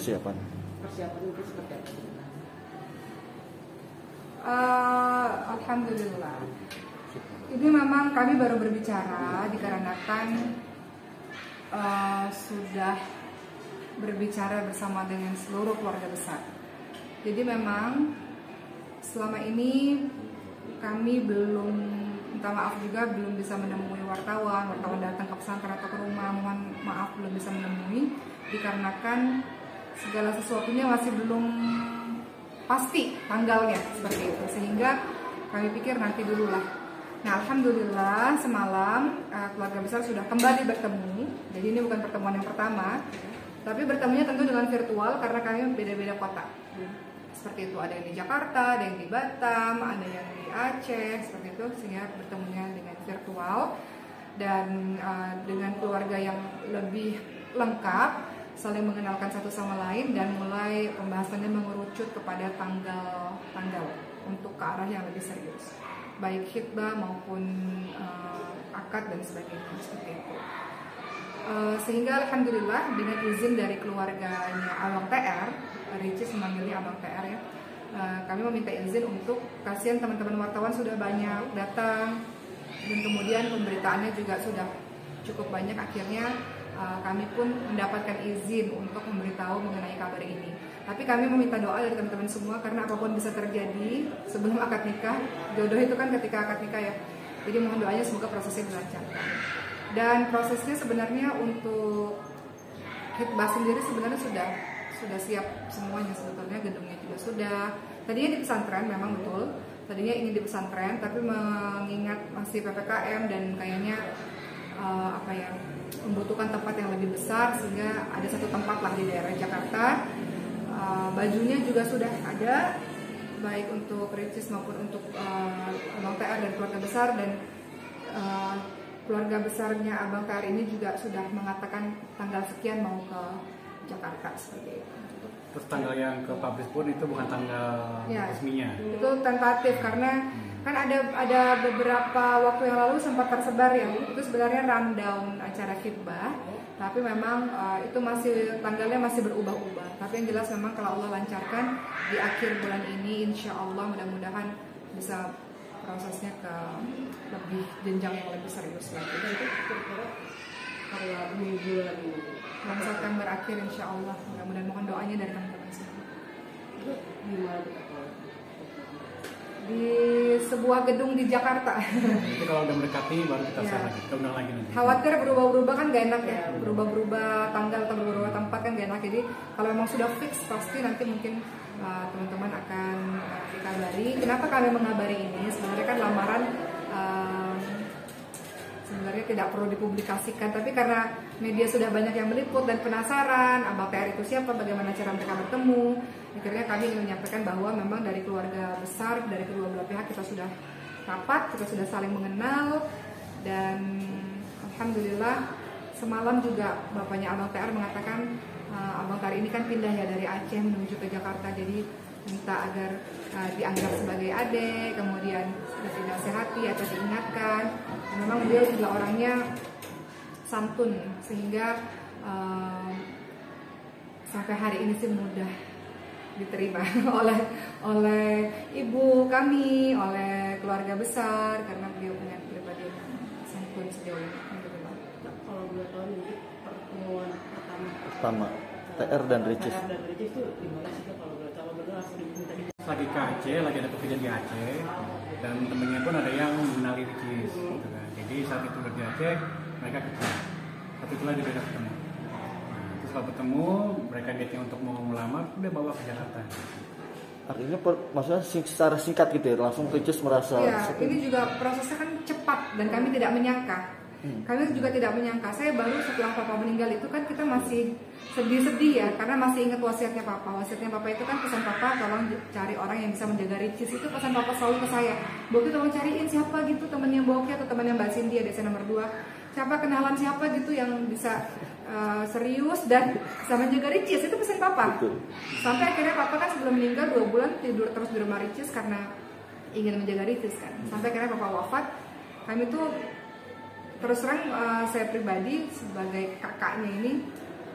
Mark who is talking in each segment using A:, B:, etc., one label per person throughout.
A: persiapan
B: itu seperti apa?
C: Alhamdulillah. Ini memang kami baru berbicara dikarenakan sudah berbicara bersama dengan seluruh keluarga besar. Jadi memang selama ini kami belum, minta maaf juga, belum bisa menemui wartawan datang ke pesantren atau ke rumah, mohon maaf belum bisa menemui dikarenakan segala sesuatunya masih belum pasti tanggalnya seperti itu, sehingga kami pikir nanti dulu lah. Nah, alhamdulillah semalam keluarga besar sudah kembali bertemu. Jadi ini bukan pertemuan yang pertama, tapi bertemunya tentu dengan virtual karena kami beda-beda kota. Seperti itu, ada yang di Jakarta, ada yang di Batam, ada yang di Aceh, seperti itu, sehingga bertemunya dengan virtual dan dengan keluarga yang lebih lengkap, saling mengenalkan satu sama lain, dan mulai pembahasannya mengerucut kepada tanggal untuk ke arah yang lebih serius, baik khitbah maupun akad dan sebagainya, seperti itu. Sehingga alhamdulillah dengan izin dari keluarganya Abang TR, Ricis memanggilnya Abang TR ya, kami meminta izin untuk, kasihan teman-teman wartawan sudah banyak datang dan kemudian pemberitaannya juga sudah cukup banyak, akhirnya kami pun mendapatkan izin untuk memberitahu mengenai kabar ini. Tapi kami meminta doa dari teman-teman semua karena apapun bisa terjadi sebelum akad nikah. Jodoh itu kan ketika akad nikah ya. Jadi mohon doanya semoga prosesnya dilancarkan. Dan prosesnya sebenarnya untuk khitbah sendiri sebenarnya sudah siap semuanya sebetulnya, gedungnya juga sudah. Tadinya di pesantren, memang betul. Tadinya ingin di pesantren, tapi mengingat masih PPKM dan kayaknya membutuhkan tempat yang lebih besar, sehingga ada satu tempat lah di daerah Jakarta. Bajunya juga sudah ada, baik untuk Ricis maupun untuk Abang TR dan keluarga besar, dan keluarga besarnya Abang TR ini juga sudah mengatakan tanggal sekian mau ke Jakarta, seperti itu.
D: Terus tanggal yang ke publish pun itu bukan tanggal resminya?
C: Itu tentatif karena kan ada beberapa waktu yang lalu sempat tersebar ya, itu sebenarnya rundown acara khitbah, tapi memang itu tanggalnya masih berubah-ubah. Tapi yang jelas memang kalau Allah lancarkan di akhir bulan ini, insya Allah mudah-mudahan bisa prosesnya ke lebih jenjang yang lebih serius lagi.
B: Itu kira-kira kalau bulan
C: bulan September akhir insya Allah, mudah-mudahan, mohon doanya dari teman-teman semua.
B: Itu di mana?
C: Di sebuah gedung di Jakarta.
D: Itu kalau udah mendekati baru kita share lagi, kita undang lagi nanti.
C: Khawatir berubah-ubah kan gak enak ya, berubah-berubah tanggal atau berubah tempat kan gak enak. Jadi kalau memang sudah fix pasti nanti mungkin teman-teman akan dikabari. Kenapa kami mengabari ini? Sebenarnya kan lamaran sebenarnya tidak perlu dipublikasikan, tapi karena media sudah banyak yang meliput dan penasaran Abang TR itu siapa, bagaimana cara mereka bertemu, akhirnya kami ingin menyampaikan bahwa memang dari keluarga besar, dari kedua belah pihak kita sudah rapat, kita sudah saling mengenal, dan alhamdulillah semalam juga bapaknya Abang TR mengatakan Abang TR ini kan pindah ya dari Aceh menuju ke Jakarta, jadi minta agar dianggap sebagai adik, kemudian dinasehati atau diingatkan. Dan memang beliau juga orangnya santun, sehingga sampai hari ini sih mudah diterima oleh ibu kami, oleh keluarga besar, karena beliau punya pribadi yang santun sejauh ini.
B: Kalau boleh tahu ini pertemuan
A: pertama TR dan Ricis.
B: TR dan Ricis itu di mana sih kalau boleh tahu? Benar langsung diminta di
D: Lagi ke Aceh, lagi ada pekerjaan di Aceh, dan temennya pun ada yang mengenali Ricis, gitu kan. Jadi saat itu di Aceh, mereka ketemu. Saat itulah dia ketemu. Nah, terus setelah ketemu, mereka dating untuk mau melamar, udah bawa ke Jakarta.
A: Artinya maksudnya secara singkat gitu ya, langsung Ricis merasa.
C: Ya, ini juga prosesnya kan cepat dan kami tidak menyangka. Kami juga tidak menyangka. Saya baru setelah Papa meninggal itu kan kita masih sedih-sedih ya, karena masih ingat wasiatnya Papa. Wasiatnya Papa itu kan pesan Papa, tolong cari orang yang bisa menjaga Ricis. Itu pesan Papa selalu ke saya. Boki tolong cariin siapa gitu temennya Boki atau temennya Mbak Cindy, DC nomor 2. Siapa kenalan siapa gitu yang bisa serius dan bisa menjaga Ricis. Itu pesan Papa. Sampai akhirnya Papa kan sebelum meninggal 2 bulan tidur terus di rumah Ricis karena ingin menjaga Ricis kan. Sampai akhirnya Papa wafat. Kami tuh terus terang saya pribadi sebagai kakaknya ini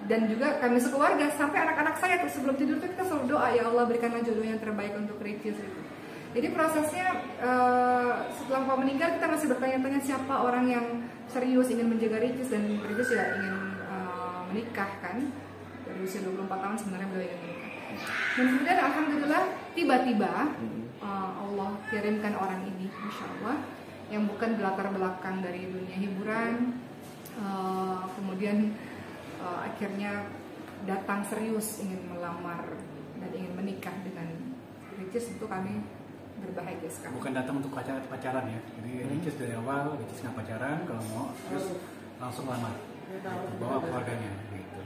C: dan juga kami sekeluarga sampai anak-anak saya tuh sebelum tidur tuh kita selalu doa, ya Allah berikanlah jodoh yang terbaik untuk Ricis gitu. Jadi prosesnya setelah Bapak meninggal kita masih bertanya-tanya siapa orang yang serius ingin menjaga Ricis, dan Ricis ya ingin menikah kan, dari usia 24 tahun sebenarnya beliau ingin menikah. Dan kemudian alhamdulillah tiba-tiba Allah kirimkan orang ini, Masya Allah, yang bukan berlatar belakang dari dunia hiburan, kemudian akhirnya datang serius ingin melamar dan ingin menikah dengan Ricis. Itu kami berbahagia sekali.
D: Bukan datang untuk pacaran ya, jadi Ricis dari awal Ricis nggak pacaran, kalau mau terus langsung lamar, bawa keluarganya gitu.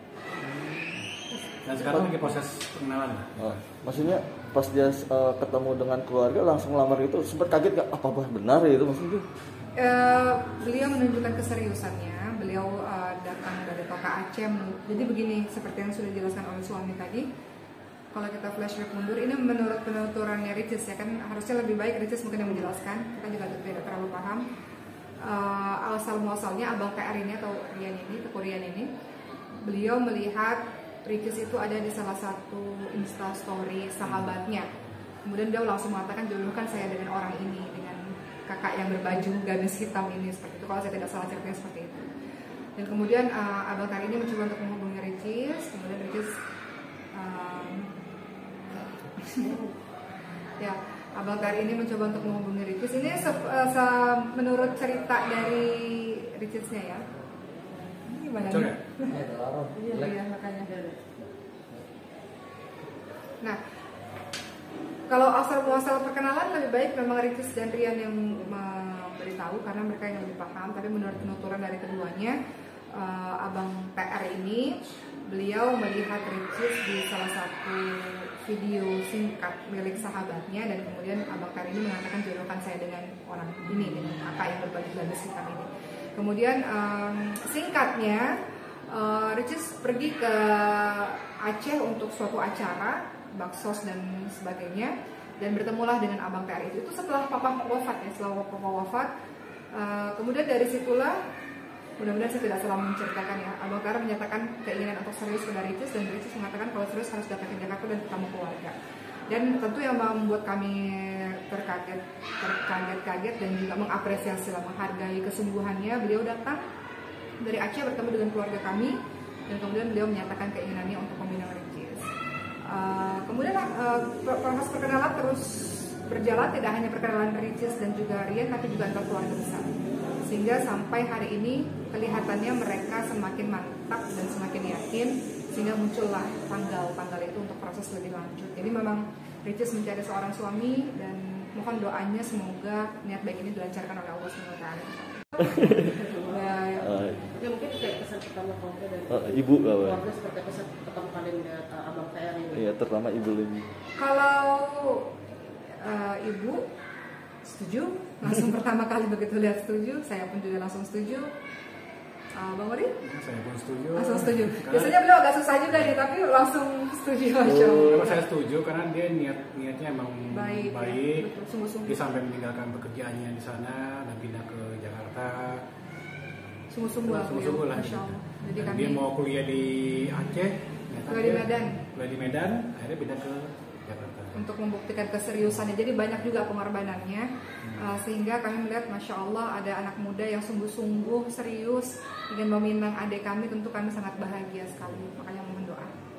D: Dan sekarang lagi proses pengenalan lah.
A: Maksudnya pas dia ketemu dengan keluarga langsung lamar itu sempat kaget gak? Apa benar ya itu maksudnya?
C: Beliau menunjukkan keseriusannya. Beliau datang dari Toka Aceh. Jadi begini, seperti yang sudah dijelaskan oleh suami tadi, kalau kita flashback mundur, ini menurut penuturannya Ricis ya kan, harusnya lebih baik Ricis mungkin yang menjelaskan, kita juga tidak terlalu paham. Asal muasalnya Abang PR ini atau Rian ini, beliau melihat Ricis itu ada di salah satu instastory sahabatnya. Kemudian dia langsung mengatakan, jodohkan saya dengan orang ini, dengan kakak yang berbaju gamis hitam ini, seperti itu. Kalau saya tidak salah ceritanya seperti itu. Dan kemudian Abang Tari ini mencoba untuk menghubungi Ricis. Kemudian Ricis ya, Abang Tari ini mencoba untuk menghubungi Ricis. Ini menurut cerita dari Ricisnya ya. Gimana nih? Iya, makanya. Nah, kalau asal muasal perkenalan lebih baik memang Ricis dan Rian yang memberitahu karena mereka yang lebih paham. Tapi menurut penuturan dari keduanya, Abang PR ini beliau melihat Ricis di salah satu video singkat milik sahabatnya, dan kemudian Abang PR ini mengatakan jodohkan saya dengan orang ini, dengan kakak yang berbaju gamis hitam ini. Kemudian singkatnya Ricis pergi ke Aceh untuk suatu acara baksos dan sebagainya, dan bertemulah dengan Abang PR itu setelah papa wafat ya, setelah papa wafat. Kemudian dari situlah, mudah-mudahan saya tidak salah menceritakan ya, Abang PR menyatakan keinginan untuk serius pada Ricis, dan Ricis mengatakan kalau serius harus datang ke Jakarta dan ketemu keluarga. Dan tentu yang membuat kami terkaget dan juga mengapresiasi, menghargai kesungguhannya, beliau datang dari Aceh bertemu dengan keluarga kami, dan kemudian beliau menyatakan keinginannya untuk membina Ricis. Kemudian proses perkenalan terus berjalan, tidak hanya perkenalan Ricis dan juga Rian, tapi juga antar keluarga besar, sehingga sampai hari ini kelihatannya mereka semakin mantap dan semakin yakin, sehingga muncullah tanggal itu untuk proses lebih lanjut. Jadi memang Ricis mencari seorang suami, dan mohon doanya semoga niat baik ini dilancarkan oleh Allah SWT.
B: Ya mungkin kayak pesan pertama keluarga dari
A: ibu
B: keluarga, seperti pesan pertama kali melihat Abang PR ini.
A: Iya, terutama ibu lebih.
C: Kalau ibu setuju, langsung pertama kali begitu lihat setuju, saya pun juga langsung setuju. Bang Ori?
D: Saya pun setuju.
C: Langsung setuju. Biasanya beliau agak susah juga nih, tapi langsung setuju aja.
D: Memang saya setuju karena dia niatnya emang baik.
C: Betul, sungguh-sungguh.
D: Dia sampai meninggalkan pekerjaannya di sana dan pindah ke Jakarta.
C: Sungguh-sungguh lah.
D: Masya
C: Allah. Jadi
D: dan
C: kami
D: dia mau kuliah di Aceh, kuliah di Medan, akhirnya pindah ke Jakarta.
C: Untuk membuktikan keseriusannya, jadi banyak juga pengorbanannya, sehingga kami melihat Masya Allah ada anak muda yang sungguh-sungguh serius ingin meminang adik kami. Tentu kami sangat bahagia sekali, makanya mohon doa.